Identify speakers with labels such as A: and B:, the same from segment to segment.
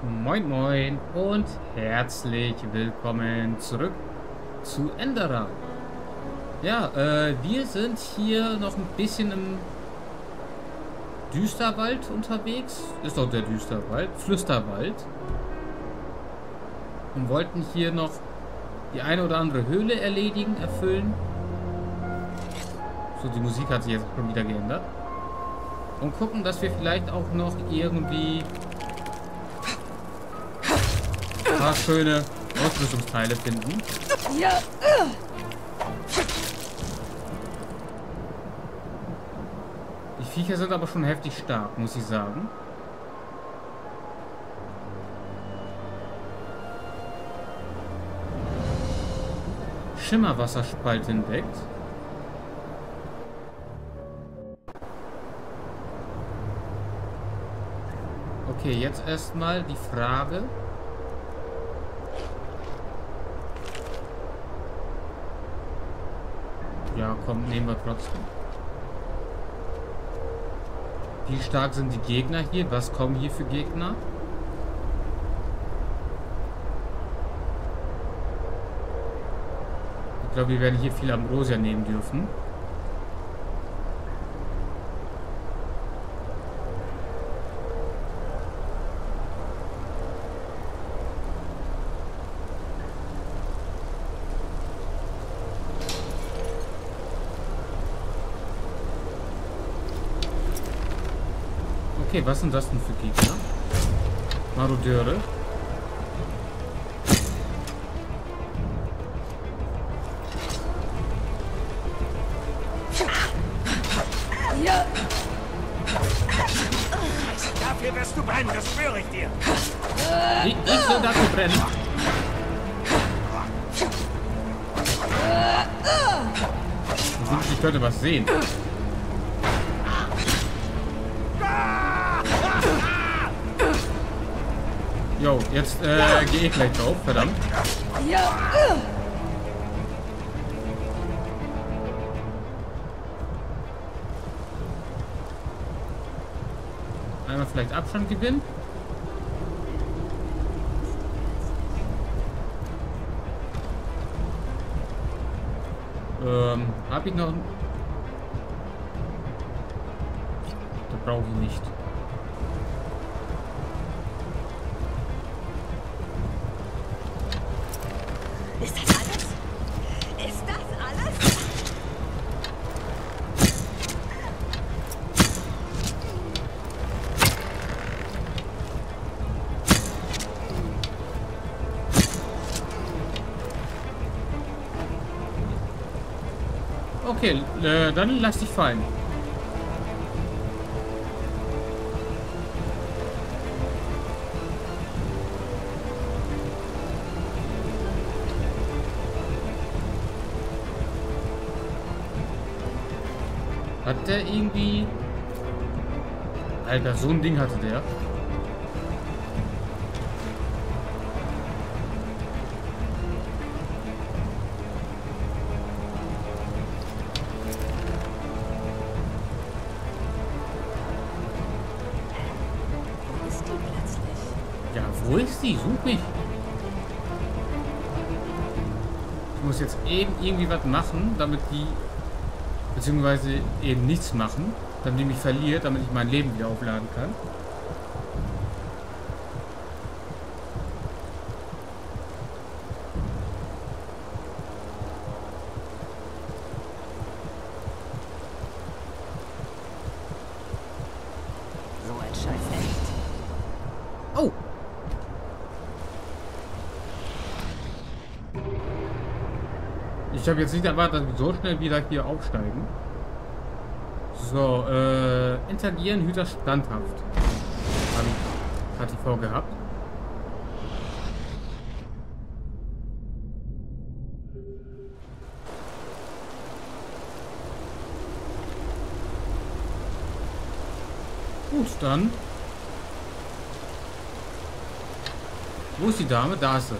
A: Moin Moin und herzlich willkommen zurück zu Enderer. Ja, wir sind hier noch ein bisschen im Düsterwald unterwegs. Ist doch der Düsterwald, Flüsterwald. Und wollten hier noch die eine oder andere Höhle erledigen, erfüllen. So, die Musik hat sich jetzt schon wieder geändert. Und gucken, dass wir vielleicht auch noch irgendwie ein paar schöne Ausrüstungsteile finden.
B: Ja.
A: Die Viecher sind aber schon heftig stark, muss ich sagen. Schimmerwasserspalt entdeckt. Okay, jetzt erstmal die Frage. Ja, komm, nehmen wir trotzdem. Wie stark sind die Gegner hier? Was kommen hier für Gegner? Ich glaube, wir werden hier viel Ambrosia nehmen dürfen. Okay, was sind das denn für Gegner? Marodeure.
B: Ja.
C: Dafür wirst du brennen, das schwöre ich dir.
A: Ich soll dafür brennen. Ich könnte was sehen. Jo, jetzt gehe ich gleich drauf, verdammt.
B: Ja.
A: Einmal vielleicht Abstand gewinnen. Habe ich noch... Da brauche ich nicht.
B: Ist das alles? Ist das alles?
A: Okay, dann lass dich fallen. Hat der irgendwie... Alter, so ein Ding hatte der.
B: Wo ist die plötzlich?
A: Ja, wo ist die? Such mich. Ich muss jetzt eben irgendwie was machen, damit die... Beziehungsweise eben nichts machen, damit die mich verliert, damit ich mein Leben wieder aufladen kann.
B: So ein Scheiß echt.
A: Oh! Ich habe jetzt nicht erwartet, dass wir so schnell wieder hier aufsteigen. So, interagieren, Hüter standhaft. Hat die vorgehabt. Gut, dann. Wo ist die Dame? Da ist sie.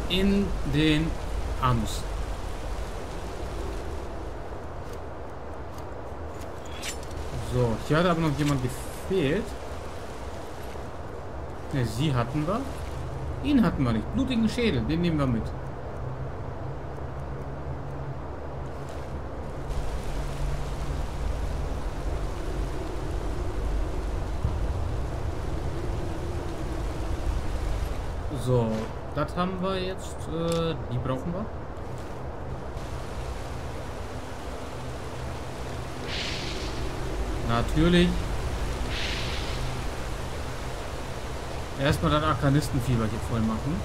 A: in den Anus. So, hier hat aber noch jemand gefehlt. Ne, sie hatten wir. Ihn hatten wir nicht. Blutigen Schädel, den nehmen wir mit. So, das haben wir jetzt. Die brauchen wir. Natürlich. Erstmal das Arkanistenfieber hier voll machen.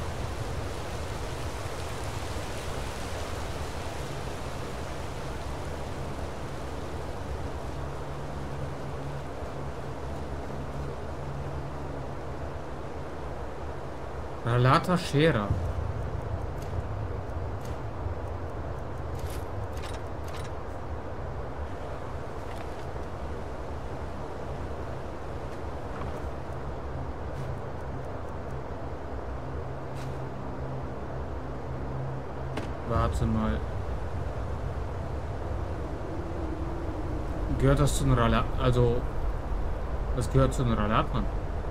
A: Ralata Scherer. Warte mal. Gehört das zu den Ralat? Also, das gehört zu den Ralatern.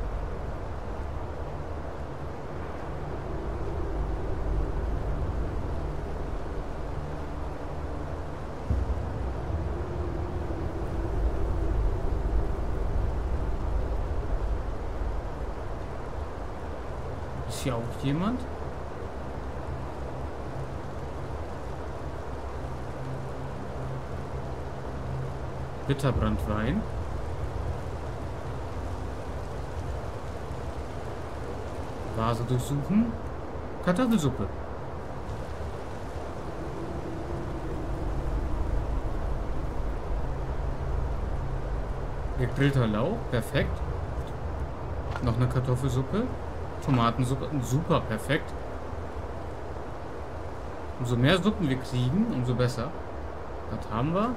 A: Ist hier auch jemand? Bitterbrandwein. Vase durchsuchen. Kartoffelsuppe. Gegrillter Lauch. Perfekt. Noch eine Kartoffelsuppe. Tomatensuppe. Super, perfekt. Umso mehr Suppen wir kriegen, umso besser. Das haben wir.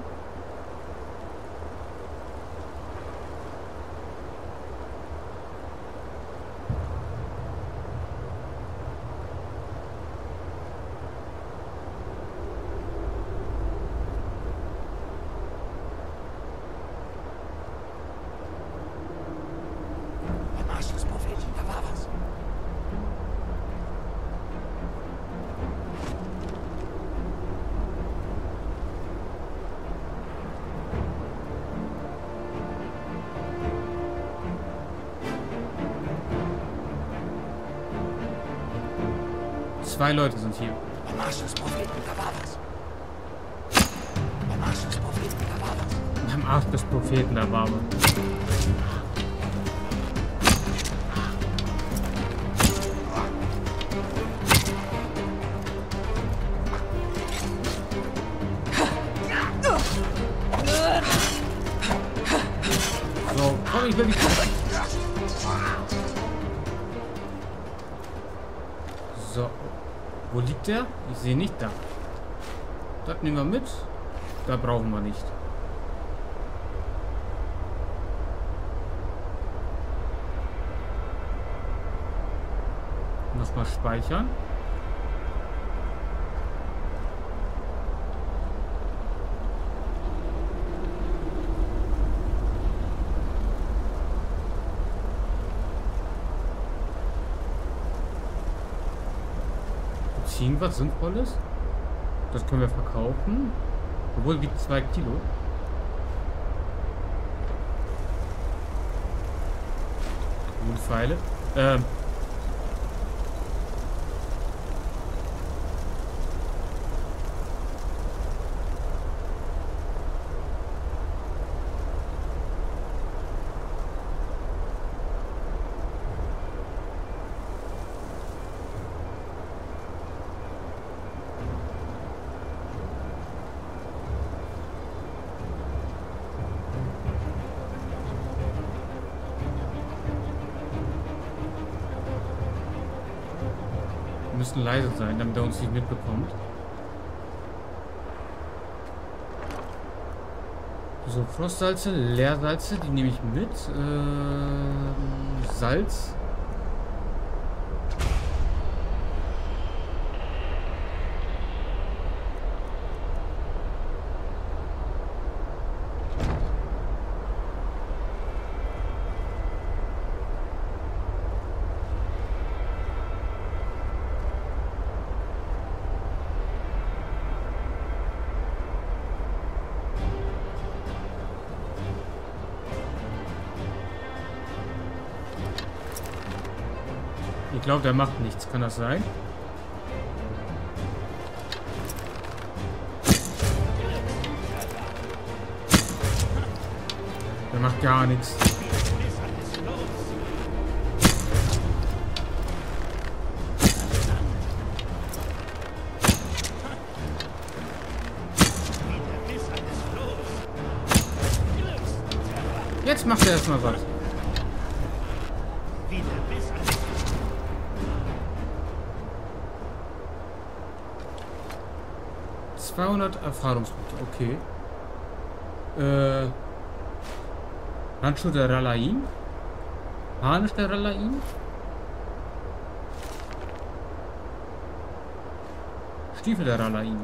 A: Zwei Leute sind hier.
C: Beim Arsch des Propheten, da war was. Beim Arsch des Propheten, da war was.
A: Beim Arsch des Propheten, da war was. So, komm, ich will dich treffen. So. Wo liegt der? Ich sehe nicht da. Das nehmen wir mit. Da brauchen wir nicht. Nochmal speichern. Irgendwas Sinnvolles. Das können wir verkaufen. Obwohl wiegt 2 Kilo. Gute Pfeile. Wir müssen leise sein, damit er uns nicht mitbekommt. So, Frostsalze, Leersalze, die nehme ich mit. Salz. Ich glaube, der macht nichts. Kann das sein? Der macht gar nichts. Jetzt macht er erstmal was. 200 Erfahrungspunkte, okay. Handschuh der Ralaim. Harnisch der Ralaim. Stiefel der Ralaim.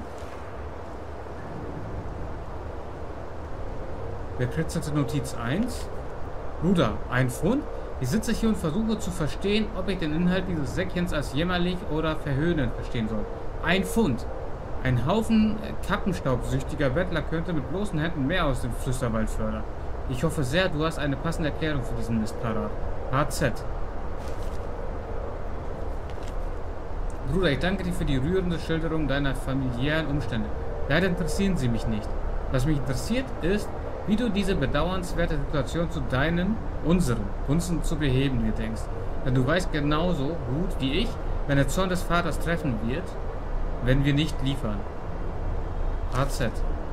A: Bekritzelte Notiz 1. Bruder, ein Fund? Ich sitze hier und versuche zu verstehen, ob ich den Inhalt dieses Säckchens als jämmerlich oder verhöhnend verstehen soll. Ein Pfund. Ein Haufen kappenstaubsüchtiger Bettler könnte mit bloßen Händen mehr aus dem Flüsterwald fördern. Ich hoffe sehr, du hast eine passende Erklärung für diesen Mist parat. HZ. Bruder, ich danke dir für die rührende Schilderung deiner familiären Umstände. Leider interessieren sie mich nicht. Was mich interessiert ist, wie du diese bedauernswerte Situation zu deinen, unseren Gunsten zu beheben gedenkst. Denn du weißt genauso gut wie ich, wenn der Zorn des Vaters treffen wird, wenn wir nicht liefern. AZ.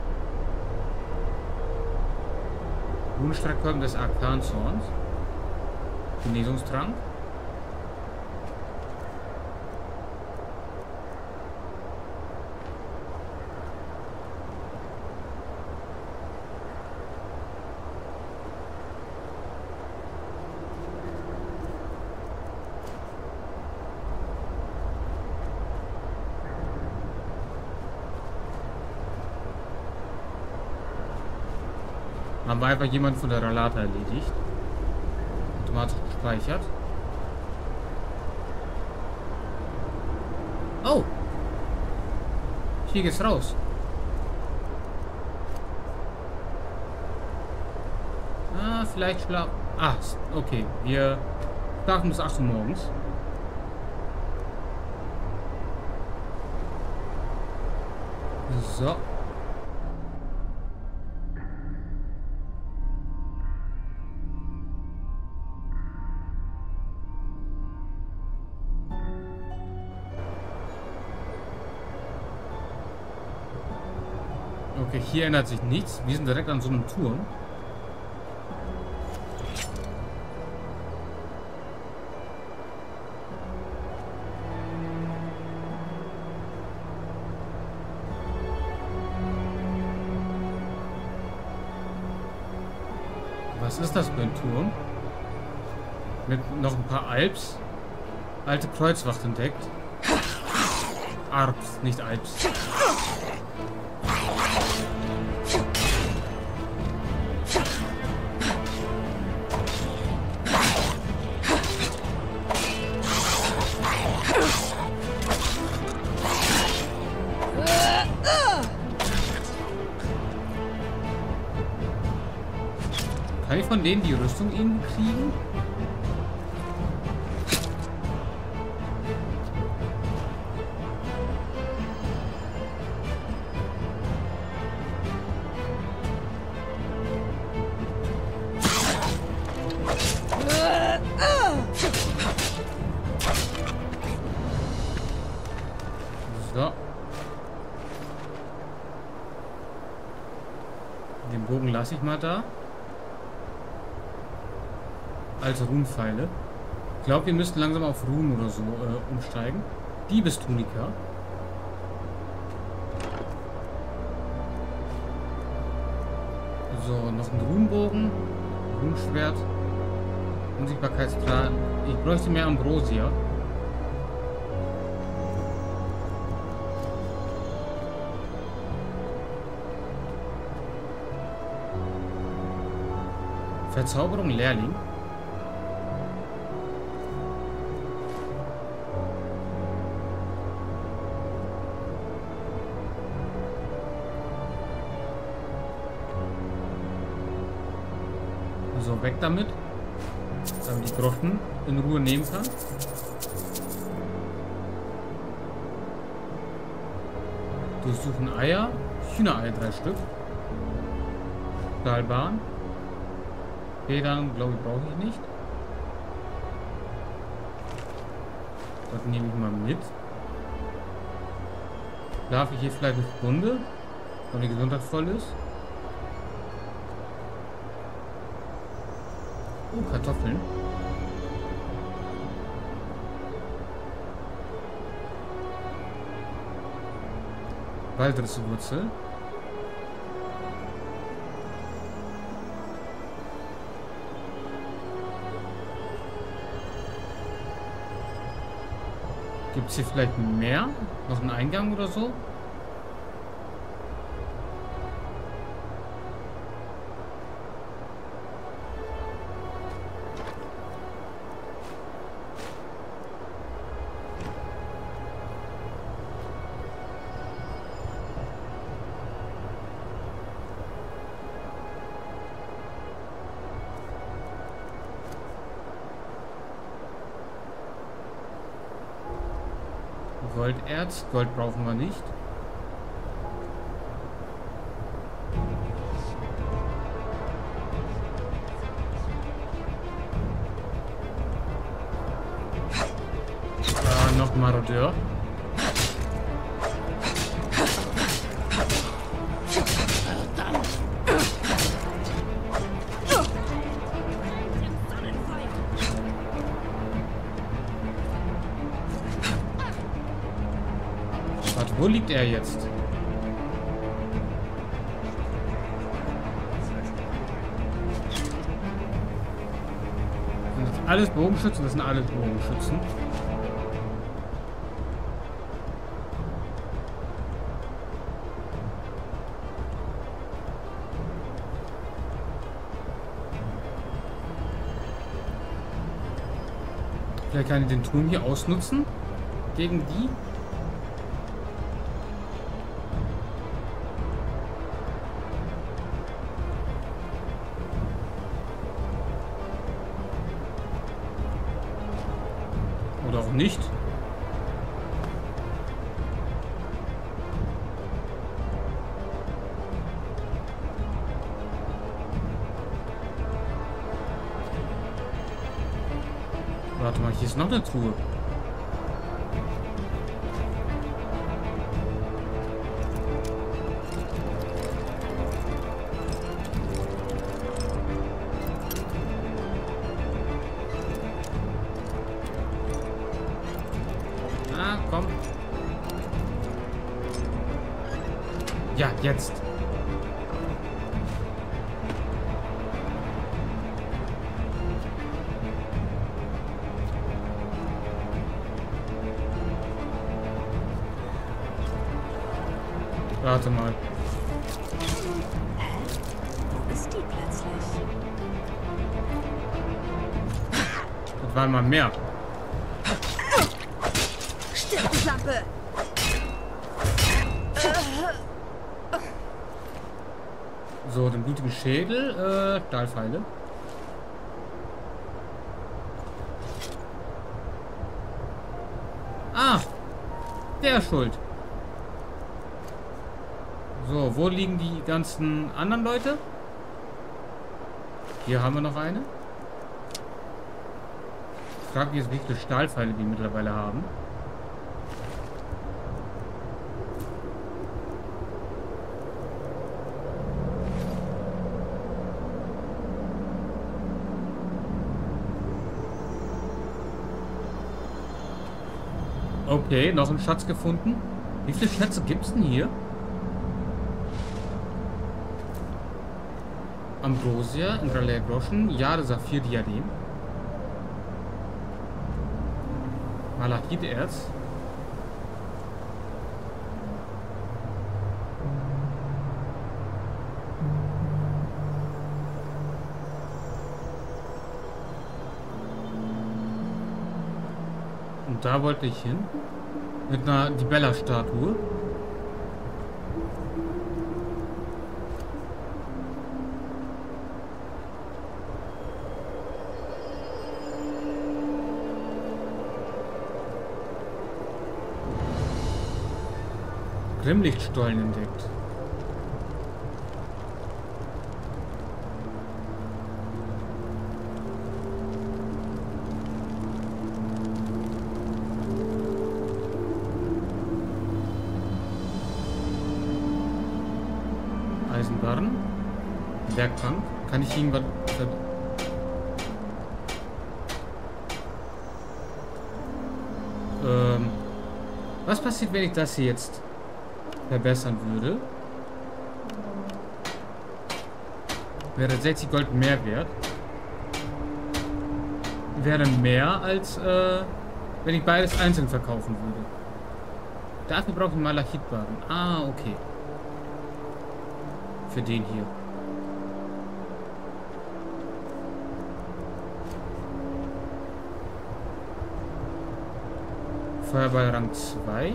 A: Runenstreckkolben des Arkanzorns. Genesungstrank. Haben wir einfach jemanden von der Ralata erledigt. Automatisch gespeichert. Oh! Hier geht's raus. Ah, vielleicht schlafen. Ah, okay. Wir schlafen bis 8 Uhr morgens. So. Okay, hier ändert sich nichts. Wir sind direkt an so einem Turm. Was ist das für ein Turm? Mit noch ein paar Alps. Alte Kreuzwacht entdeckt. Arps, nicht Alps. Kann ich von denen die Rüstung irgendwie kriegen? So. Den Bogen lasse ich mal da. Als Runenpfeile. Ich glaube, wir müssten langsam auf Runen oder so umsteigen. Diebestunika. So, noch ein Runenbogen. Runenschwert. Unsichtbarkeitsplan. Ich bräuchte mehr Ambrosia. Verzauberung Lehrling. So, weg damit. Damit ich die Groschen in Ruhe nehmen kann. Durchsuchen Eier. Hühnereier 3 Stück. Stahlbahn. Federn, glaube ich, brauche ich nicht. Das nehme ich mal mit. Darf ich hier vielleicht eine Stunde, weil die Gesundheit voll ist? Kartoffeln. Waldrissewurzel. Gibt es hier vielleicht mehr? Noch einen Eingang oder so? Golderz. Gold brauchen wir nicht. Noch Marodeur. Wo liegt er jetzt? Sind das alles Bogenschützen? Das sind alles Bogenschützen. Vielleicht kann ich den Turm hier ausnutzen gegen die. Oder auch nicht. Warte mal, hier ist noch eine Truhe. Komm. Ja, jetzt. Warte mal.
B: Wo ist die plötzlich?
A: Das war mal mehr.
B: Lampe.
A: So, den blutigen Schädel, Stahlpfeile. Ah, der ist schuld. So, wo liegen die ganzen anderen Leute? Hier haben wir noch eine. Ich frage mich jetzt, wie viele Stahlpfeile die mittlerweile haben. Okay, noch ein Schatz gefunden. Wie viele Schätze gibt es denn hier? Ambrosia, Indralea Groschen, Jade Saphir Diadem. Malachiterz. Und da wollte ich hin. Mit einer Dibella-Statue. Grimmlichtstollen entdeckt. Eisenbarren. Werkbank. Kann ich irgendwas... Was passiert, wenn ich das hier jetzt verbessern würde? Wäre 60 Gold mehr wert. Wäre mehr als wenn ich beides einzeln verkaufen würde. Dafür brauche ich Malachitbarren. Ah, okay. Für den hier. Feuerball Rang 2.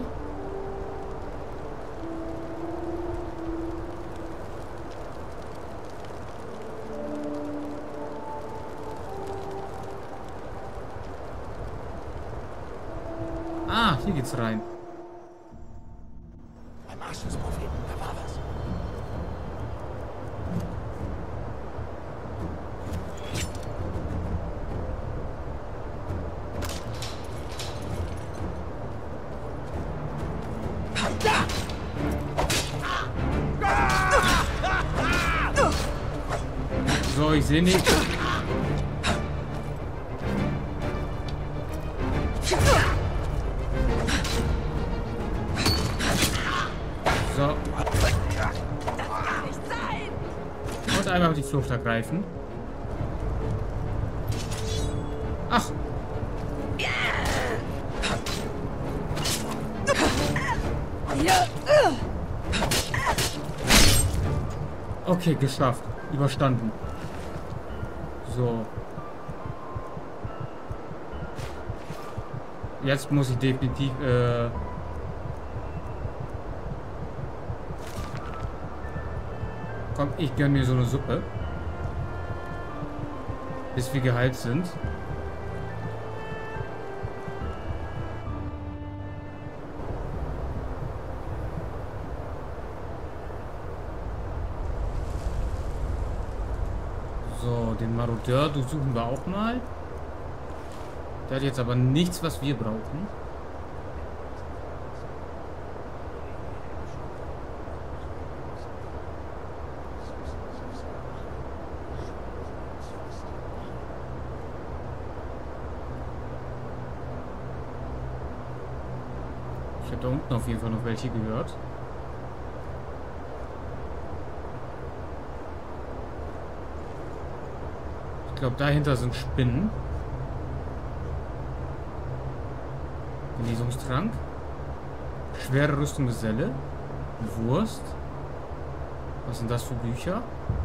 A: Ah, hier geht's rein.
C: Beim Arsch des Propheten, da war was.
A: So, ich sehe nicht. So. Und einmal die Flucht ergreifen. Ach. Okay, geschafft. Überstanden. So. Jetzt muss ich definitiv komm, ich gönne mir so eine Suppe. Bis wir geheilt sind. So, den Marodeur durchsuchen wir auch mal. Der hat jetzt aber nichts, was wir brauchen. Ich habe da unten auf jeden Fall noch welche gehört. Ich glaube, dahinter sind Spinnen. Genesungstrank. Schwere Rüstung Geselle. Wurst. Was sind das für Bücher?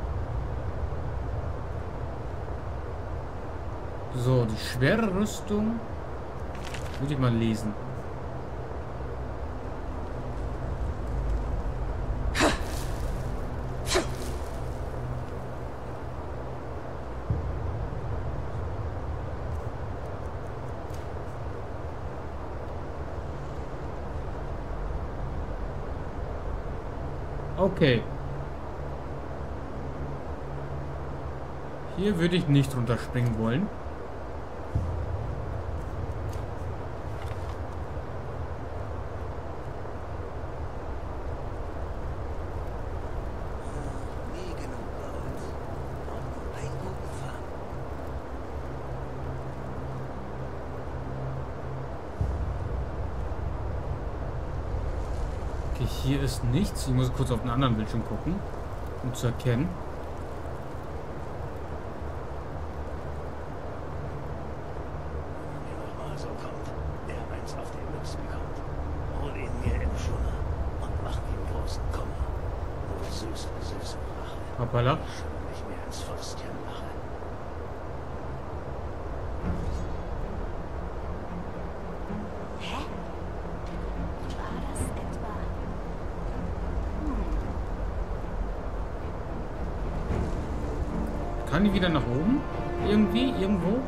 A: So, die schwere Rüstung würde ich mal lesen. Okay. Hier würde ich nicht runterspringen wollen.
C: Nie genug Gold. Und einen guten Fang.
A: Okay, hier ist nichts. Ich muss kurz auf einen anderen Bildschirm gucken, um zu erkennen.
C: Wenn er nochmal so kommt, der eins auf den Mütze bekommt. Hol ihn mir im Schwimmer und mach ihm großen Kummer. Nur süße, süße Rache.
A: Hoppala.
C: Schön ich mir ins Fäustchen mache.
B: Hä? War das etwa?
A: Kann die wieder nach oben? Irgendwie? Irgendwo?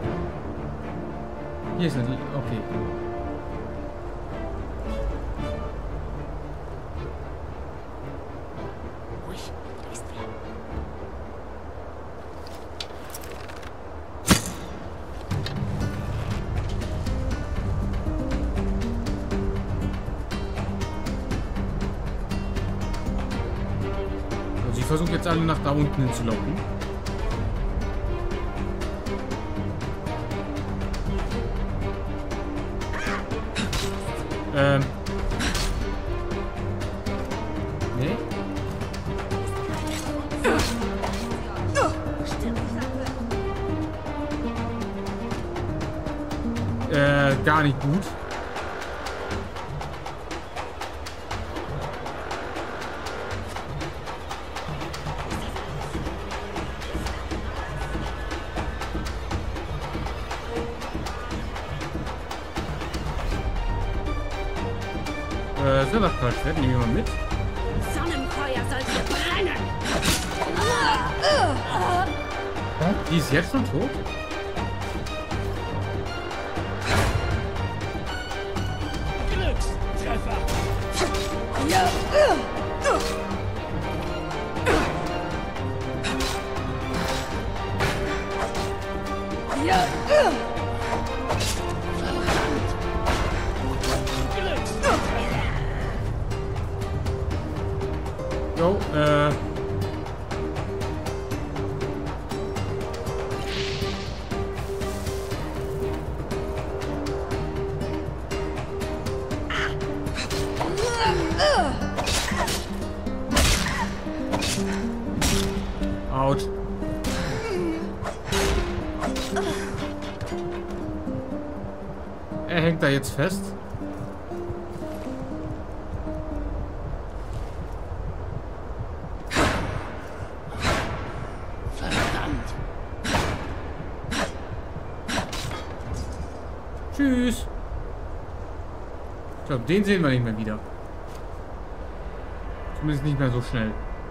A: Hier ist eine... Okay. versuche jetzt alle nach da unten hin zu locken. Nee? Gar nicht gut. Silberquartschwert, nehmen wir mal mit.
B: Sonnenfeuer soll hier brennen!
A: Die ist jetzt schon tot?
C: Glückstreffer!
A: Jo, Autsch. Er hängt da jetzt fest.
C: Verdammt!
A: Tschüss. Ich glaube, den sehen wir nicht mehr wieder. Zumindest nicht mehr so schnell.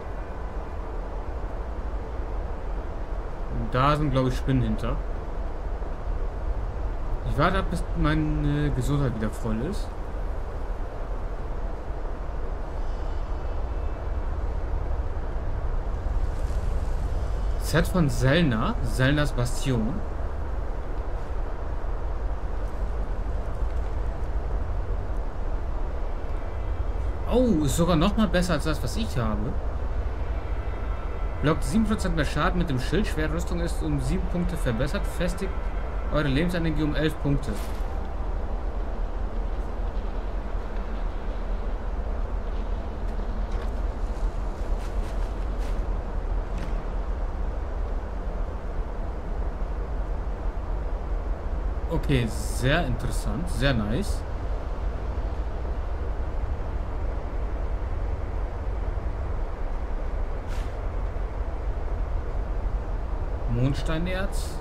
A: Und da sind, glaube ich, Spinnen hinter. Ich warte ab, bis meine Gesundheit wieder voll ist. Set von Selna. Selnas Bastion. Oh, ist sogar noch mal besser als das, was ich habe. Blockt 7% mehr Schaden mit dem Schild. Schwertrüstung ist um 7 Punkte verbessert. Festigt eure Lebensenergie um 11 Punkte. Okay, sehr interessant. Sehr nice. Mondsteinerz.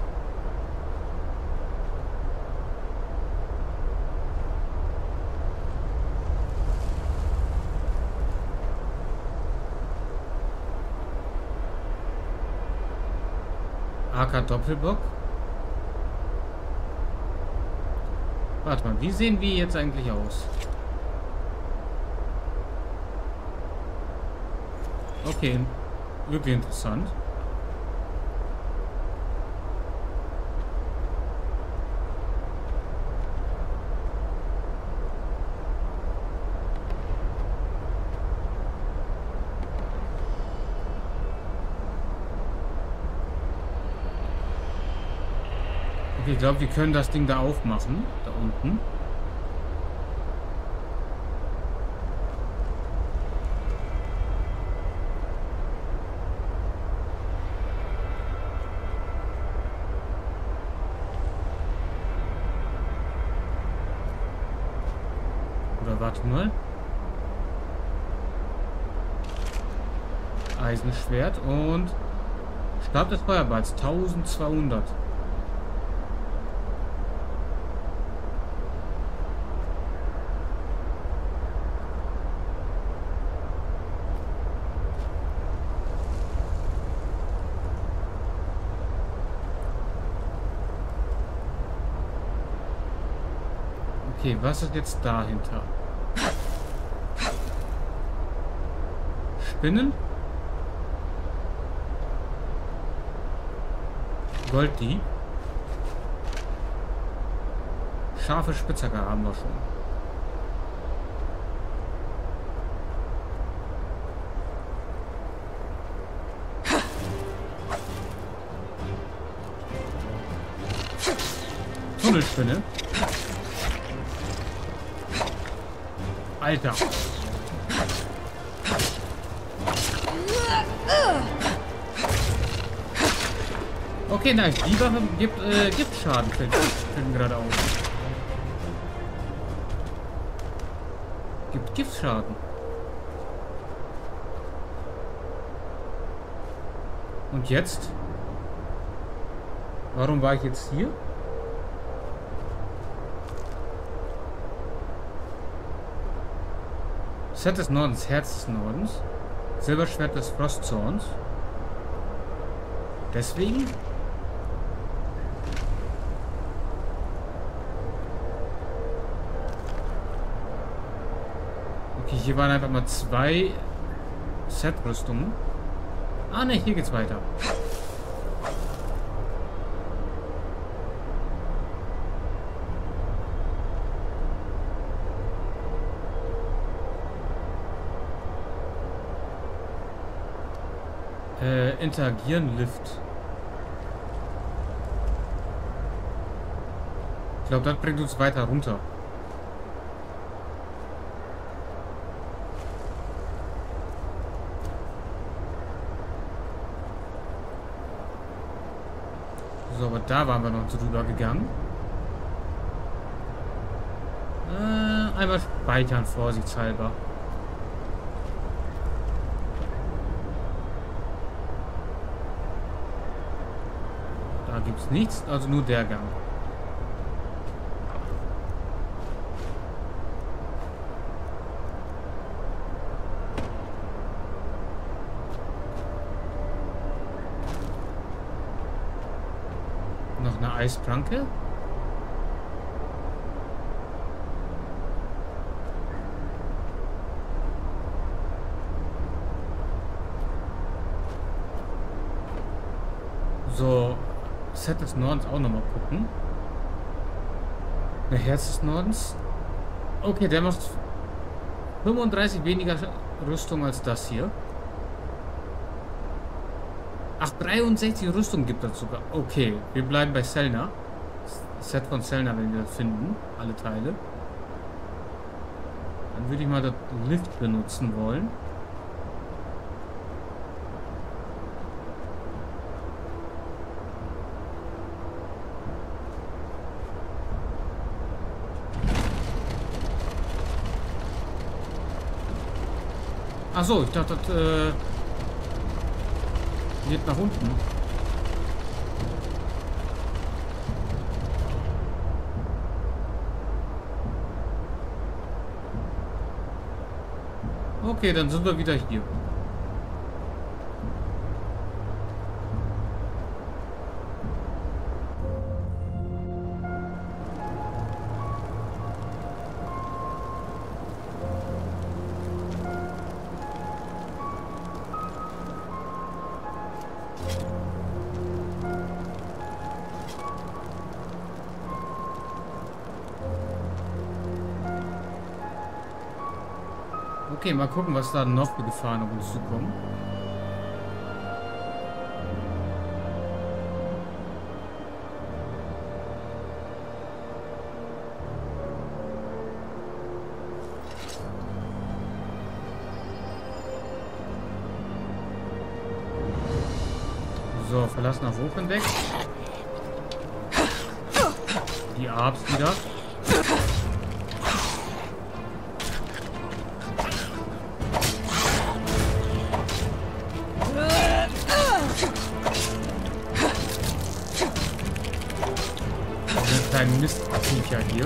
A: AK Doppelbock. Warte mal, wie sehen wir jetzt eigentlich aus? Okay, wirklich interessant. Okay, ich glaube, wir können das Ding da aufmachen. Da unten. Oder warte mal. Eisenschwert und Stab des Feuerballs 1200. Okay, was ist jetzt dahinter? Spinnen? Golddieb? Scharfe Spitzhacke haben wir schon. Spinne. Alter. Okay, nice. Die Waffe gibt Giftschaden, fällt mir gerade auf. Gibt Giftschaden. Und jetzt? Warum war ich jetzt hier? Set des Nordens, Herz des Nordens. Silberschwert des Frostzorns. Deswegen? Okay, hier waren einfach mal 2 Set-Rüstungen. Ah ne, hier geht's weiter. Interagieren, Lift. Ich glaube, das bringt uns weiter runter. So, aber da waren wir noch drüber gegangen. Einmal speichern, vorsichtshalber. Da gibt es nichts, also nur der Gang. Noch eine Eispranke. So, Set des Nordens auch nochmal gucken. Der Herz des Nordens. Okay, der macht 35 weniger Rüstung als das hier. Ach, 63 Rüstung gibt es sogar. Okay, wir bleiben bei Selna. Set von Selna, wenn wir das finden. Alle Teile. Dann würde ich mal das Lift benutzen wollen. Ach so, ich dachte, das geht nach unten. Okay, dann sind wir wieder hier. Okay, mal gucken, was da noch für Gefahren auf uns zukommen. So, verlassen auf Hoch entdeckt. Die Arbs wieder. Kleinen Mistviecher hier.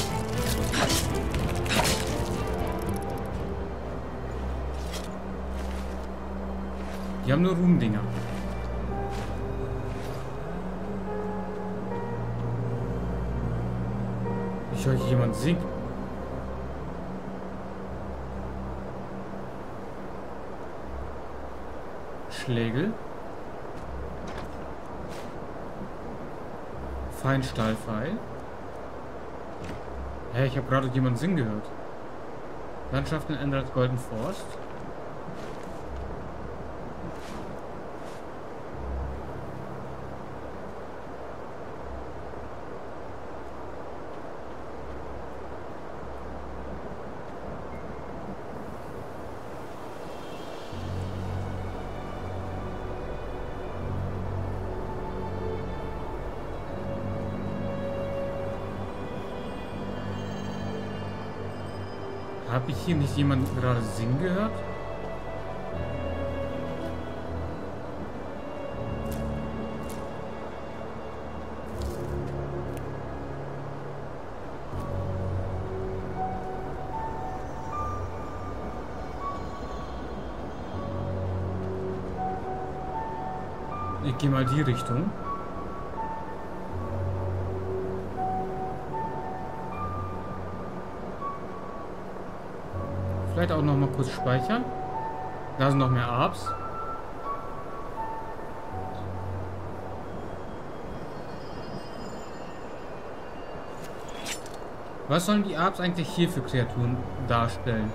A: Die haben nur Ruhmdinger. Ich höre hier jemand singen. Schlägel. Feinstahlpfeil. Hä, ich habe gerade jemanden singen gehört. Landschaften ändert Golden Forst. Habe ich hier nicht jemanden gerade singen gehört? Ich gehe mal die Richtung. Vielleicht auch noch mal kurz speichern. Da sind noch mehr Arbs. Was sollen die Arbs eigentlich hier für Kreaturen darstellen?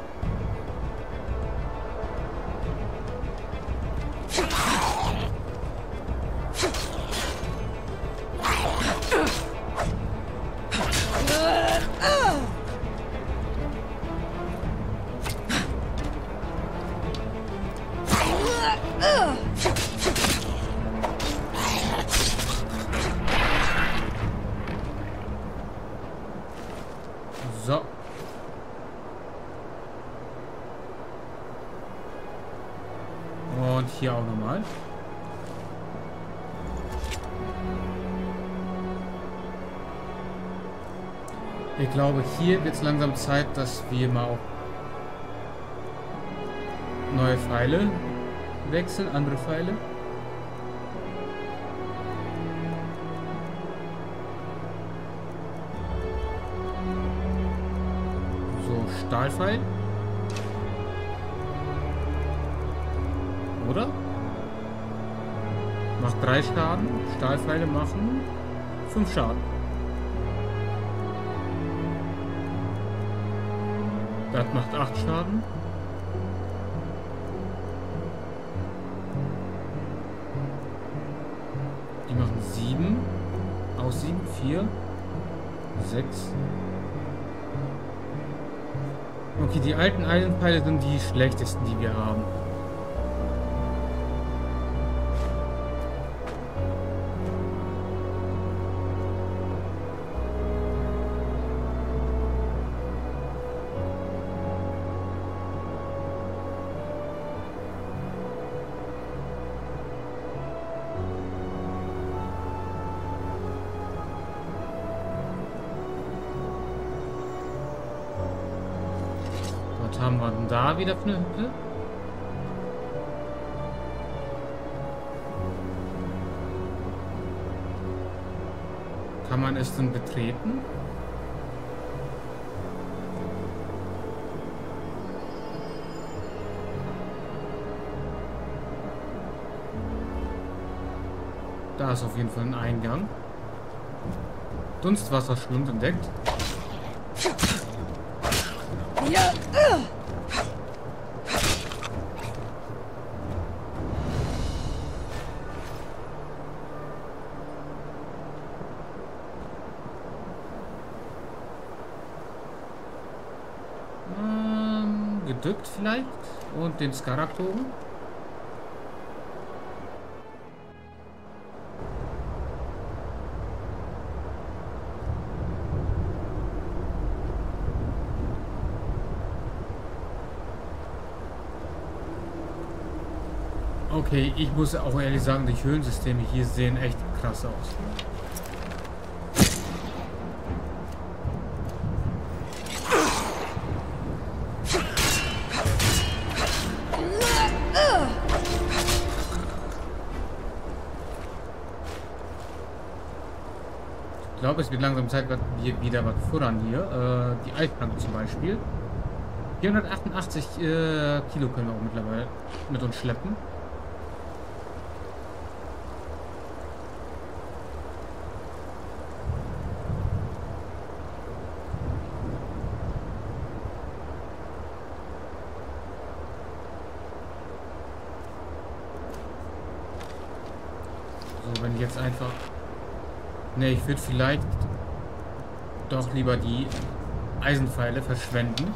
A: So. Und hier auch nochmal. Ich glaube, hier wird es langsam Zeit, dass wir mal auch neue Pfeile wechseln, andere Pfeile. Stahlpfeil. Oder? Macht 3 Schaden. Stahlpfeile machen 5 Schaden. Das macht 8 Schaden. Die machen 7. Aus 7, 4, 6. Okay, die alten Eisenpfeile sind die schlechtesten, die wir haben. Was haben wir denn da wieder für eine Hütte? Kann man es denn betreten? Da ist auf jeden Fall ein Eingang. Dunstwasserschlund entdeckt.
B: Ja.
A: Gedückt vielleicht. Und den Skarak-Bogen. Okay, ich muss auch ehrlich sagen, die Höhlensysteme hier sehen echt krass aus. Ich glaube, es wird langsam Zeit, dass wir wieder was futtern hier. Die Altplanke zum Beispiel. 488 Kilo können wir auch mittlerweile mit uns schleppen. So, wenn ich jetzt einfach... Ne, ich würde vielleicht doch lieber die Eisenpfeile verschwenden.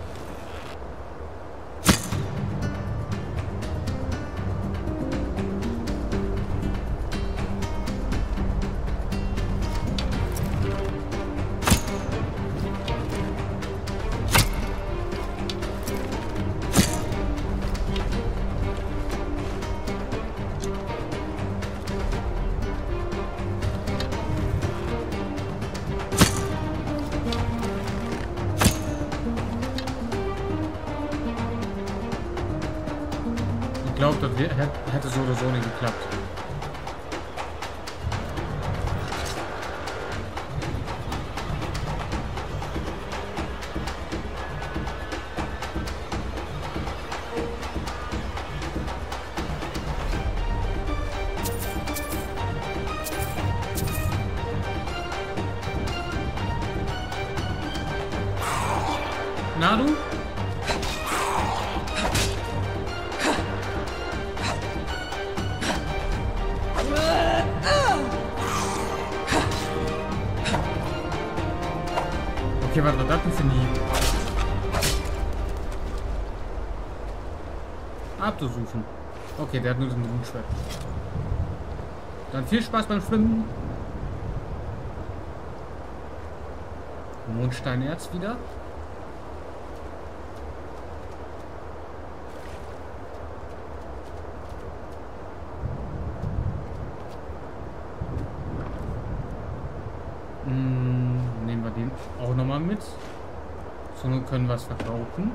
A: glaube, das hätte so oder so nicht geklappt. Na du? Okay, was war das denn für ein Hieb? Abzusuchen. Okay, der hat nur so ein Rundschwert. Dann viel Spaß beim Schwimmen. Mondsteinerz wieder. Nehmen wir den auch nochmal mit. So, nun können wir es verkaufen.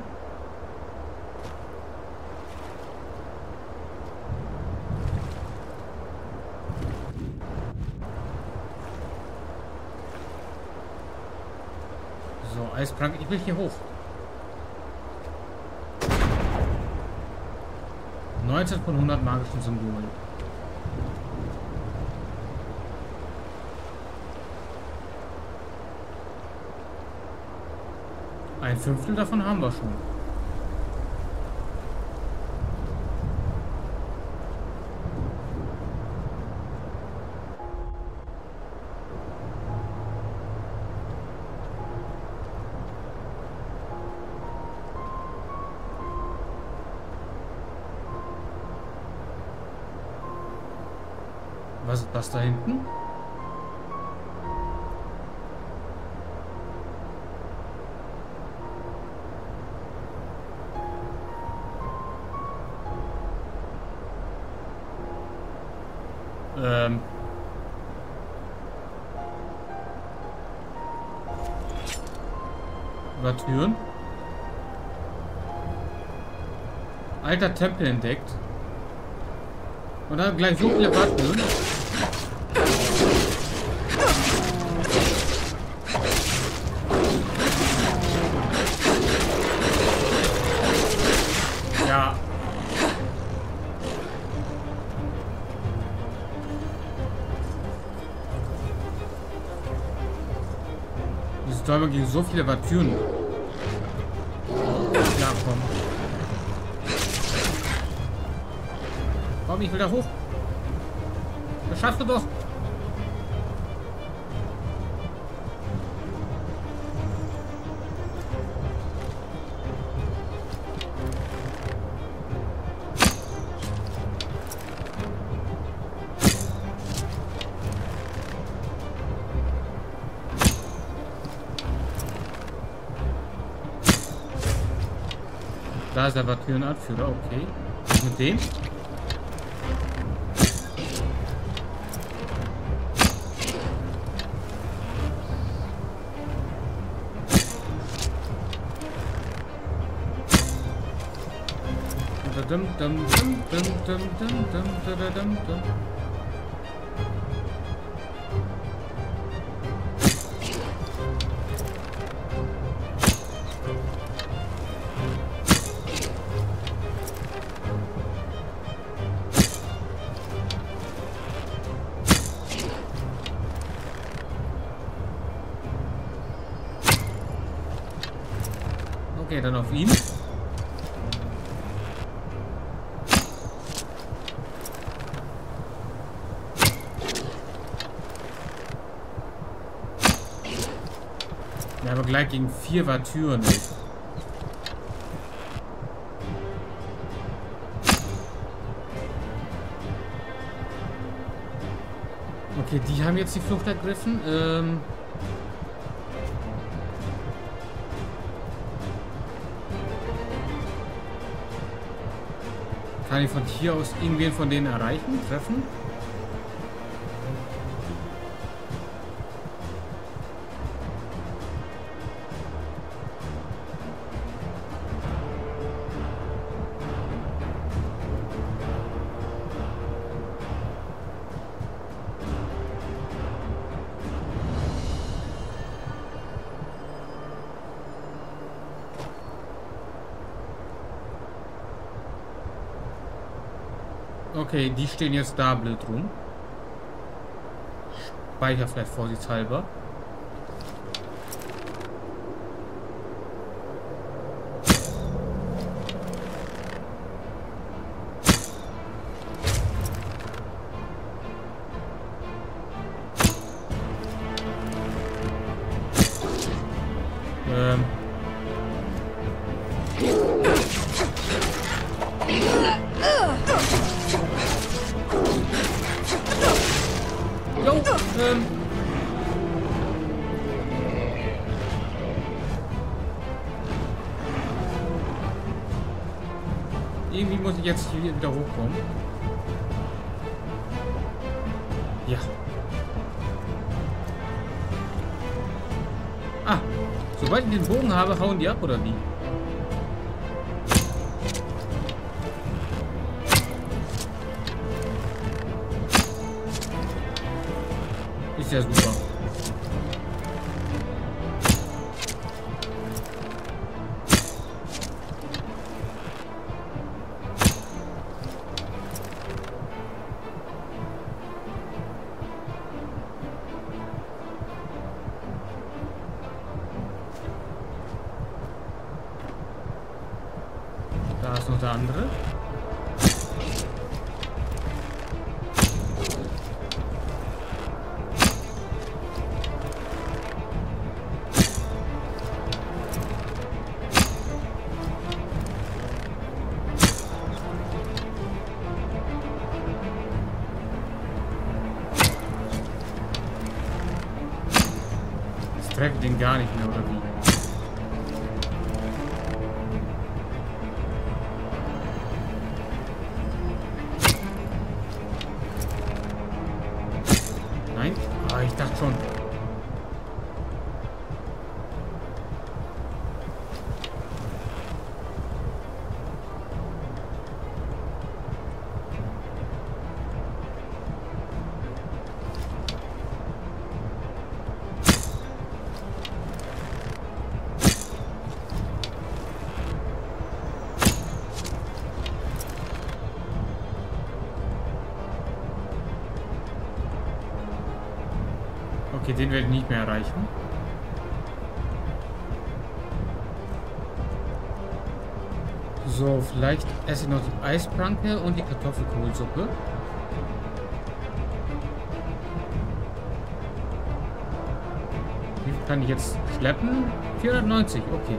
A: So, Eisprank, ich will hier hoch. 19 von 100 magischen Symbolen. Ein Fünftel davon haben wir schon. Was ist das da hinten? Über Türen. Alter Tempel entdeckt. Und dann gleich so viele Wartüren. Ja. Diese Däume gegen so viele Wartüren. Ja, komm. Komm, ich will da hoch. Das schaffst du doch. Da ist aber Türenanführer, okay. Was mit dem? Dum, dum, dum, dum, dum, dum, dum, dum, dum. Okay, dann auf ihn. Ja, aber gleich gegen 4 Wartüren. Okay, die haben jetzt die Flucht ergriffen. Kann ich von hier aus irgendwen von denen erreichen, treffen? Okay, die stehen jetzt da blöd rum. Speicher vielleicht vorsichtshalber. Jo, irgendwie muss ich jetzt hier wieder hochkommen. Ja. Ah, sobald ich den Bogen habe, hauen die ab, oder wie? Ist ja super. Da ist noch der andere. Ich treffe den gar nicht mehr, oder wie? Nein? Ah, ich dachte schon. Okay, den werde ich nicht mehr erreichen. So, vielleicht esse ich noch die Eispranke und die Kartoffelkohlsuppe. Wie viel kann ich jetzt schleppen? 490, okay.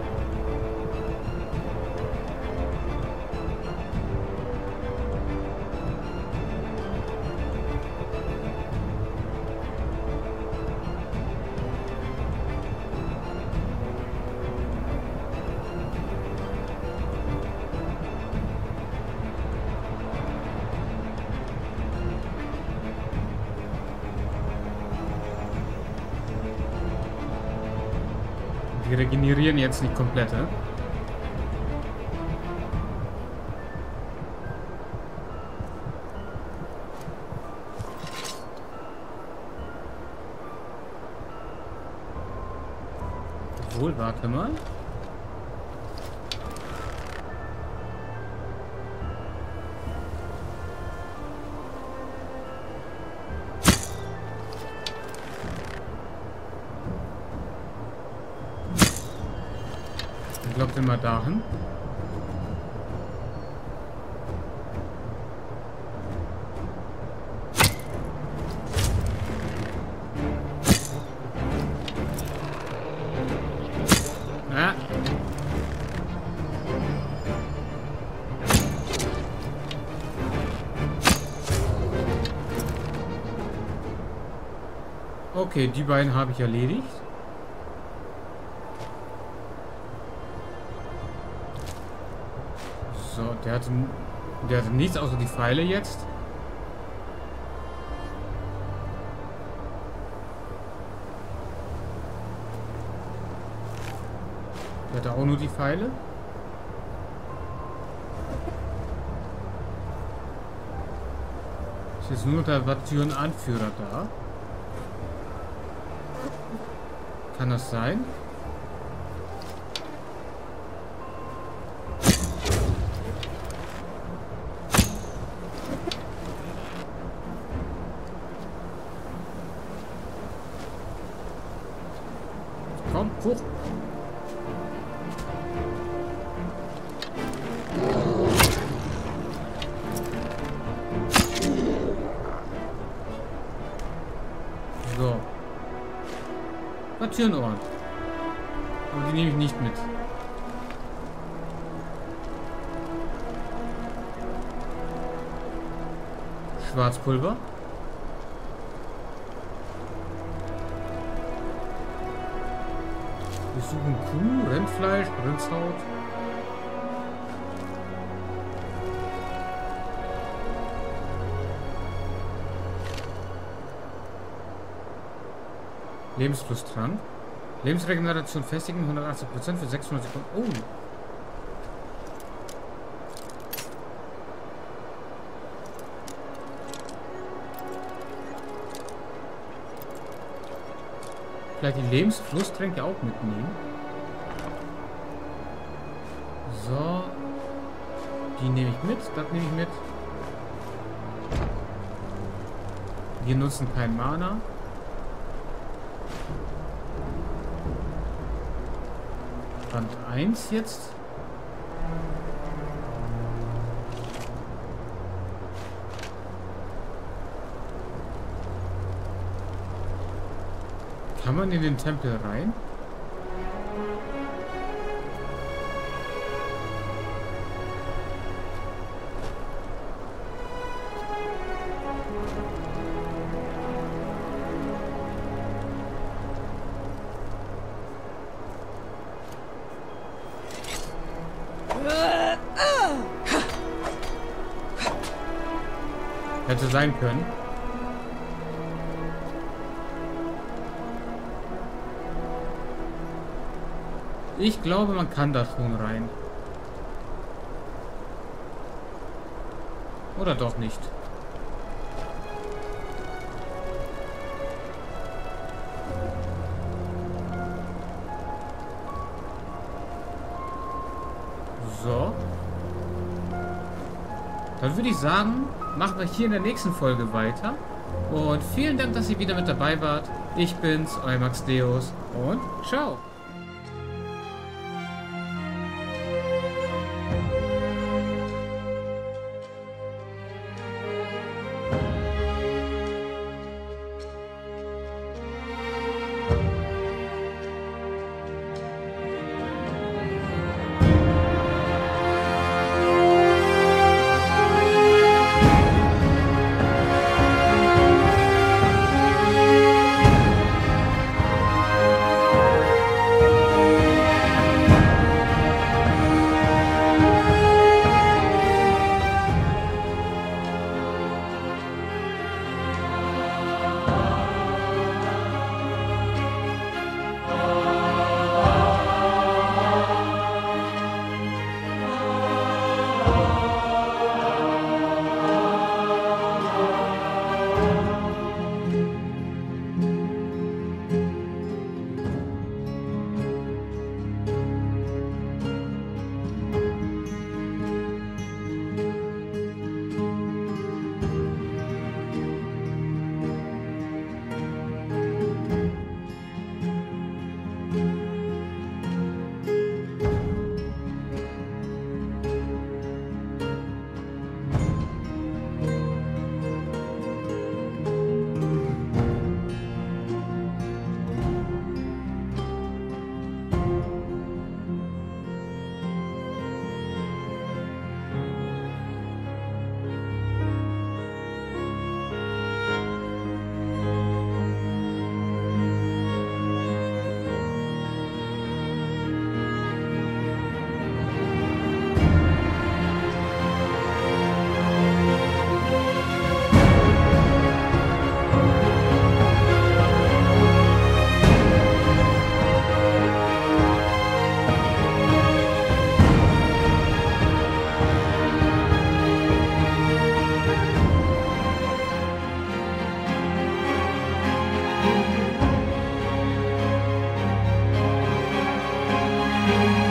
A: Die regenerieren jetzt nicht komplett, ne? Obwohl, warte mal. Ich glaube immer dahin. Ah. Okay, die beiden habe ich erledigt. So, der hatte nichts außer die Pfeile jetzt. Der hatte auch nur die Pfeile. Ist jetzt nur der Vatüren-Anführer da. Kann das sein? Türenohren. Aber die nehme ich nicht mit. Schwarzpulver. Wir suchen Kuh, Rindfleisch, Rindshaut. Lebensflusstrank. Lebensregeneration festigen, 180% für 600 Sekunden. Oh! Vielleicht die Lebensflusstränke auch mitnehmen. So. Die nehme ich mit. Das nehme ich mit. Wir nutzen kein Mana. Band 1 jetzt. Kann man in den Tempel rein? Hätte sein können. Ich glaube, man kann da schon rein. Oder doch nicht. So. Dann würde ich sagen, machen wir hier in der nächsten Folge weiter. Und vielen Dank, dass ihr wieder mit dabei wart. Ich bin's, euer Max Deus und ciao.
D: Thank you.